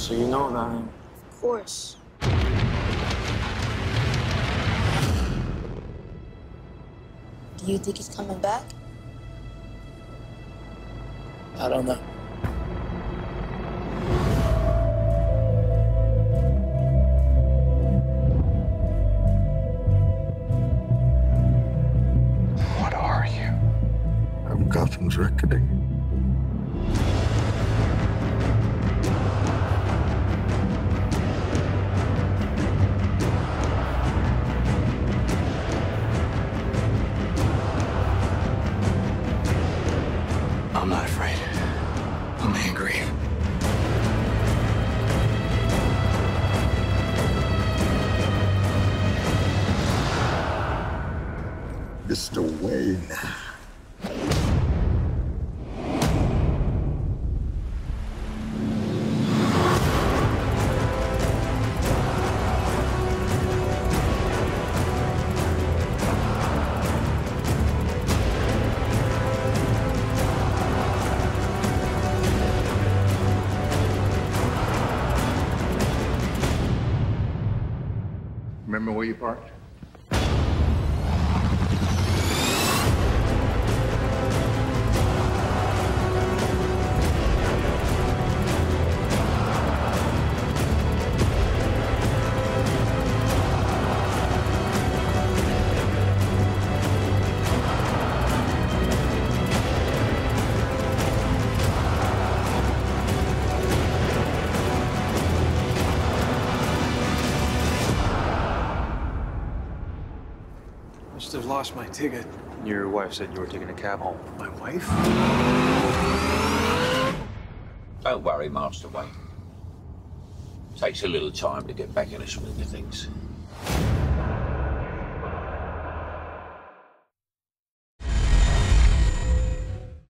So you know about him? Of course. Do you think he's coming back? I don't know. What are you? I'm Gotham's reckoning. I'm not afraid. I'm angry. Mr. Wayne. Remember where you parked? Must have lost my ticket. Your wife said you were taking a cab home. My wife? Don't worry, Master Wayne. Takes a little time to get back in the swing of things.